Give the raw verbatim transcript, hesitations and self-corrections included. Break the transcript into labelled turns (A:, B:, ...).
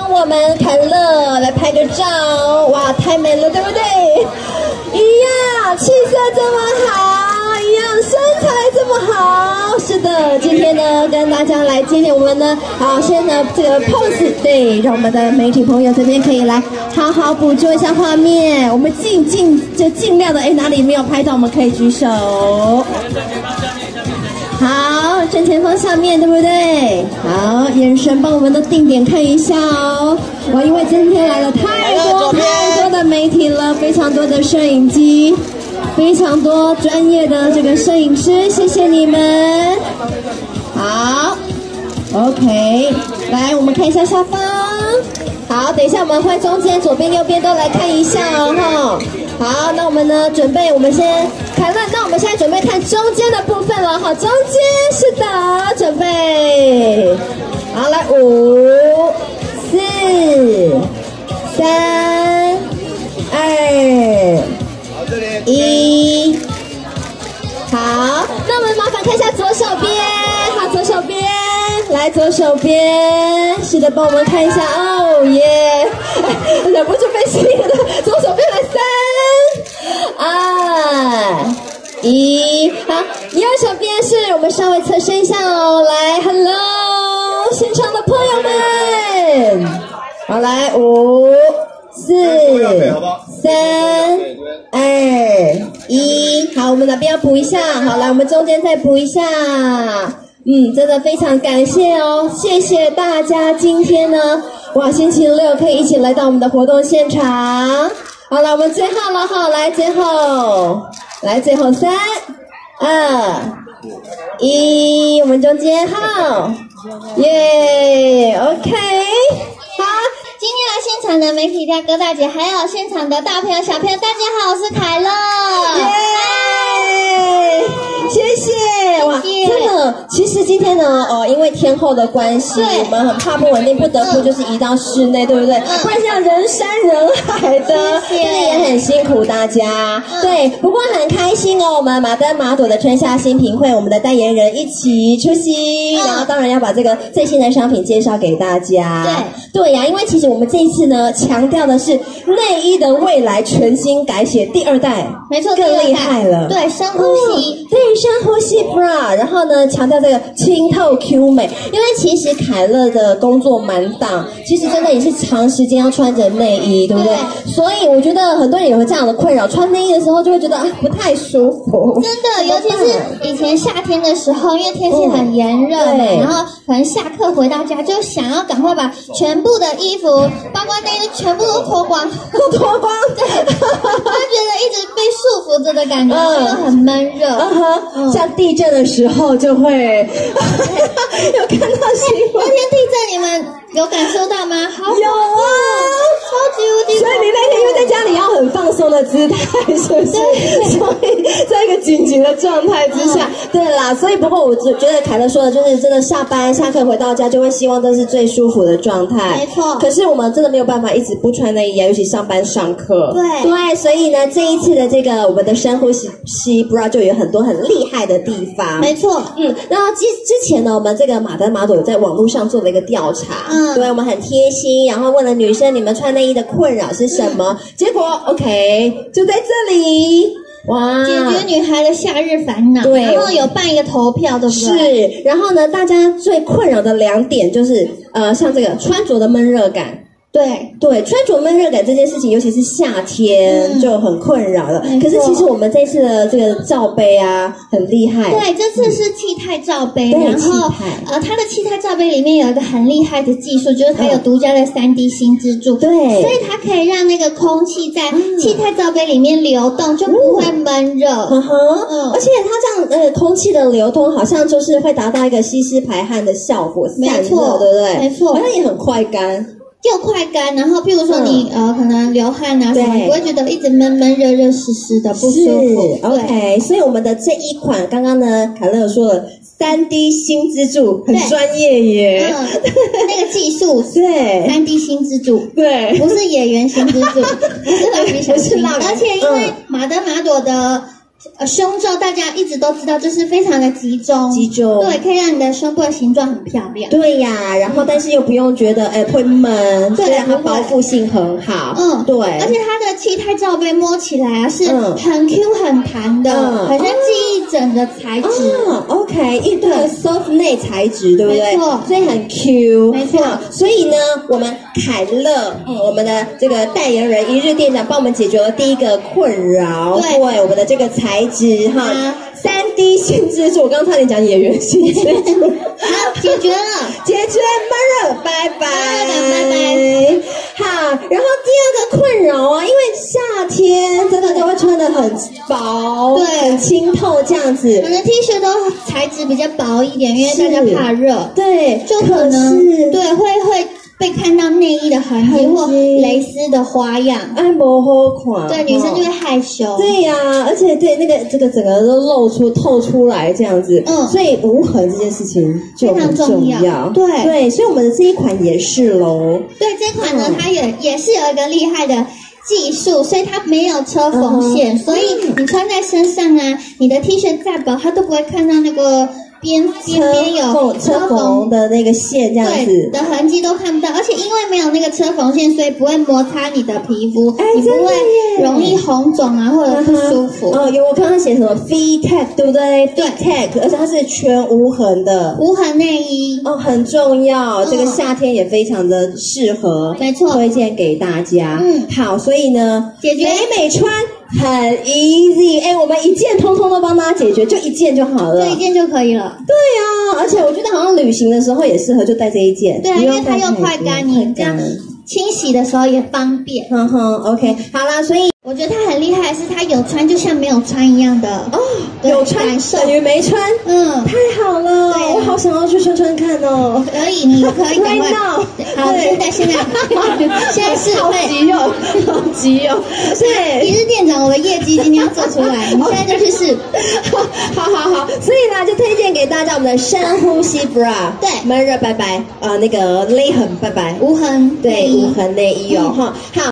A: 帮我们凯乐来拍个照，哇，太美了，对不对？一样，气色这么好，一样身材这么好。是的，今天呢跟大家来见面，我们呢好先呢这个 pose， 对，让我们的媒体朋友这边可以来好好捕捉一下画面。我们尽尽就尽量的，哎，哪里没有拍到，我们可以举手。好，正前方下面对不对？好，眼神帮我们的定点看一下哦。哇，因为今天来了太多太多的媒体了，非常多的摄影机，非常多专业的这个摄影师，谢谢你们。好 ，OK， 来我们看一下下方。好，等一下我们会中间、左边、右边都来看一下哦，哈。好，那我们呢准备，我们先凯乐，那我们现在准备看中间的部分了，好，中间是的，准备，好，来五、四、三、二、一，好，那我们麻烦看一下左手边，好，左手边，来左手边，是的，帮我们看一下，哦耶，忍不住被吸引了，左手边来三。二一，好，右手边是我们稍微侧身一下哦，来 ，Hello， 现场的朋友们，好，来五、四、三、二、一，好，我们哪边要补一下？好，来，我们中间再补一下。嗯，真的非常感谢哦，谢谢大家今天呢，哇，星期六可以一起来到我们的活动现场。好了，我们最后了哈，来最后，来最后三、二、一，我们中间好，耶 ，OK， 好，
B: 今天来现场的媒体大哥大姐，还有现场的大朋友小朋友，大家好，我是凯乐，
A: 耶，谢谢，哇，真的，其实今天呢，呃，因为天候的关系，我们很怕不稳定，不得不就是移到室内，对不对？不然这样人山人海的，真的也很辛苦大家。对，不过很开心哦，我们马登马朵的春夏新品会，我们的代言人一起出席，然后当然要把这个最新的商品介绍给大家。对，对呀，因为其实我们这一次呢，强调的是内衣的未来全新改写第二代，
B: 没错，
A: 更厉害了。
B: 对，深呼吸，
A: 对，深呼吸 bra， 然后呢，强调这个清透 Q 美，因为其实凯乐的工作满档，其实真的也是长时间要穿着内衣，对不对？对，所以我觉得很多人有这样的困扰，穿内衣的时候就会觉得啊不太舒服。
B: 真的，尤其是以前夏天的时候，因为天气很炎热嘛，嗯、然后可能下课回到家就想要赶快把全部的衣服，包括内衣全部都脱光，
A: 都脱光，
B: 对，就觉得一直被束缚着的感觉，嗯、就很闷热。
A: 嗯哼，嗯、像地震的时候就会有看到新闻。
B: 那天地震你们有感受到吗？好
A: 有啊，
B: 超级无敌！
A: 所以你那天因为在家里要很放松的姿态，是不是？所以在一个紧急的状态之下，嗯、对啦。所以不过我觉得凯乐说的就是真的，下班下课回到家就会希望这是最舒服的状态。
B: 没错。
A: 可是我们真的没有办法一直不穿内衣啊，尤其上班上课。
B: 对
A: 对，所以呢，这一次的这个我们的深呼吸吸 bra 就有很多很厉害的地方。
B: 没错。
A: 嗯，然后之之前呢，我们这个马登马朵有在网络上做了一个调查，嗯，对，我们很贴心，然后问了女生你们穿内衣的困扰是什么，嗯、结果 OK 就在这里。哇！
B: 解决女孩的夏日烦恼，
A: 对，
B: 然后有办一个投票，对不
A: 对？是，然后呢，大家最困扰的两点就是，呃，像这个穿着的闷热感。对对，穿着闷热感这件事情，尤其是夏天、嗯、就很困扰了。可是其实我们这次的这个罩杯啊，很厉害。
B: 对，这次是气态罩杯，嗯、然后呃，它的气态罩杯里面有一个很厉害的技术，就是它有独家的 三 D 新支柱。对、嗯，所以它可以让那个空气在气态罩杯里面流动，就不会闷热。
A: 嗯哼，嗯，而且它这样呃，空气的流通好像就是会达到一个吸湿排汗的效果，散热，对不对？
B: 没错，
A: 好像也很快干。
B: 又快干，然后譬如说你、嗯、呃可能流汗啊什么，不会觉得一直闷闷热热湿湿的不舒服。
A: OK， 所以我们的这一款刚刚呢，凯乐说了 三 D 新支柱，很专业耶。
B: 嗯，那个技术
A: 对
B: 三 D 新支柱，
A: 对，
B: 不是演员新支柱，不是蜡笔小新，而且因为马德马朵的呃，胸皱大家一直都知道，就是非常的集中，
A: 集中，
B: 对，可以让你的胸部的形状很漂亮。
A: 对呀，然后但是又不用觉得哎会闷，
B: 对，
A: 它包覆性很好，
B: 嗯，
A: 对，
B: 而且它的气态罩杯摸起来啊是很 Q 很弹的，嗯，很像记忆枕的材质。
A: 哦 ，OK， 一个 soft 内材质，对不对？
B: 没错，
A: 所以很 Q，
B: 没错。
A: 所以呢，我们凯乐，嗯，我们的这个代言人一日店长帮我们解决了第一个困扰，对，对我们的这个材质哈。啊三 D 性蜘蛛，我刚刚差点讲演员性蜘蛛，
B: 好，解决了，
A: 解决闷热，拜拜，
B: 拜拜。
A: 好，然后第二个困扰啊，因为夏天真的都会穿得很薄，
B: 对，
A: 很清透这样子，
B: 可能 T 恤都材质比较薄一点，因为大家怕热，
A: 对，
B: 就可能对会会。被看到内衣的痕迹或蕾丝的花样，
A: 哎，不好看。
B: 对，女生就会害羞。
A: 对呀、啊，而且对那个这个整个都露出透出来这样子，嗯，所以无痕这件事情就很重要。
B: 非常重要对
A: 对，所以我们的这一款也是喽。
B: 对，这款呢，嗯、它也也是有一个厉害的技术，所以它没有车缝线，嗯、所以你穿在身上啊，你的 T 恤再薄，它都不会看到那个。边边边有
A: 车缝的那个线，这样子
B: 的痕迹都看不到，而且因为没有那个车缝线，所以不会摩擦你的皮肤，
A: 哎、
B: 你不会容易红肿啊或者不舒服。
A: 哦，有我看到写什么 V Tech， 对不对？对 Tech， 而且它是全无痕的
B: 无痕内衣
A: 哦，很重要。这个夏天也非常的适合，
B: 没错，
A: 推荐给大家。嗯，好，所以呢，
B: 解决
A: 美美穿。很 easy， 哎，我们一件通通都帮大家解决，就一件就好了，
B: 就一件就可以了。
A: 对啊，而且我觉得好像旅行的时候也适合，就带这一件。
B: 对啊，因为它又快干，你这样清洗的时候也方便。
A: 哼哼 ，OK， 好啦，所以
B: 我觉得它很厉害，是它有穿就像没有穿一样的哦，
A: 有穿等于没穿，嗯，太好了，对，我好想要去穿穿看哦。
B: 可以，你可以赶快。好，现在现在现在是
A: 好急哦，好急哦。对，
B: 一日店长，我的业绩今天要做出来，你现在就去试。
A: 好好好，所以呢，就推荐给大家我们的深呼吸 bra，
B: 对，
A: 闷热拜拜，呃，那个勒痕拜拜，
B: 无痕，
A: 对，无痕内衣哦，哈，好。